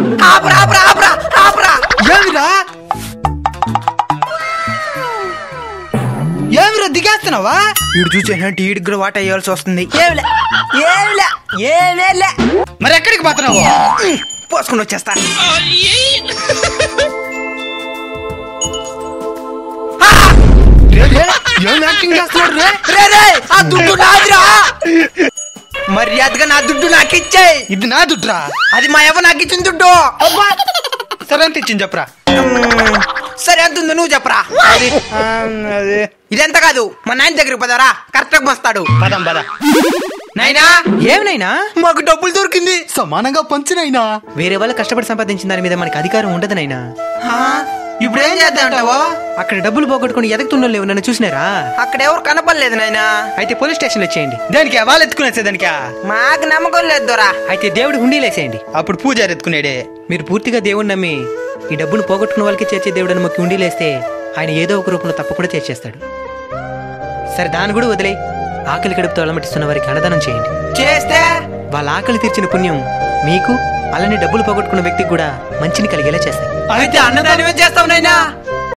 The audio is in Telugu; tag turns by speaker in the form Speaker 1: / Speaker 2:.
Speaker 1: ఏమిరా దిగేస్తున్నావా? వీడు చూసేంటి వీడికి కూడా వాట వేయాల్సి వస్తుంది. మరి ఎక్కడికి పోతున్నావు? పోసుకుని వచ్చేస్తా. మర్యాదగా నా దుడ్డు నాకు ఇచ్చేయి. ఇది నా దుడ్డురా? అది మా ఎవ నాకు ఇచ్చిన దుడ్డు. సరే ఎంత ఇచ్చింది చెప్పరా? సరే ఎంత ఉందో నువ్వు చెప్పరా. ఇదెంత కాదు, మా నాయన దగ్గరికి పదరా, కరెక్ట్ గా వస్తాడు. పదం పద. నైనా ఏమినైనా మాకు డబ్బులు దొరికింది, సమానంగా పంచినైనా. వేరే వాళ్ళు కష్టపడి సంపాదించిన దాని మీద మనకి అధికారం ఉండదు నైనా. ఇప్పుడు ఏం చేద్దాంటావో? అక్కడ డబ్బులు పోగొట్టుకుని ఎదుగుతున్న లేవు, నన్ను చూసినారా? అక్కడ ఎవరు కనపడలేదు నాయనా. అయితే పోలీస్ స్టేషన్ వచ్చేయండి. దానికి వాళ్ళు ఎత్తుకునేసే దానికా? మాకు నమ్మకం లేదు దొరా. అయితే దేవుడి హుండీలేసేయండి, అప్పుడు పూజారి ఎత్తుకునేడే. మీరు పూర్తిగా దేవుడిని నమ్మి ఈ డబ్బును పోగొట్టుకున్న వాళ్ళకి చేర్చే దేవుడని మొక్కి హుండీలేస్తే ఆయన ఏదో ఒక రూపంలో తప్పకుండా చేర్చేస్తాడు. సరే దాన్ని కూడా వదిలే. ఆకలి కడుపుతో అలమటిస్తున్న వారికి అన్నదానం చేయండి. చేస్తే వాళ్ళ ఆకలి తీర్చిన పుణ్యం మీకు, అలానే డబ్బులు పోగొట్టుకున్న వ్యక్తికి కూడా మంచిని కలిగేలా చేస్తాయి. అయితే అన్నదానమే చేస్తావు నైనా.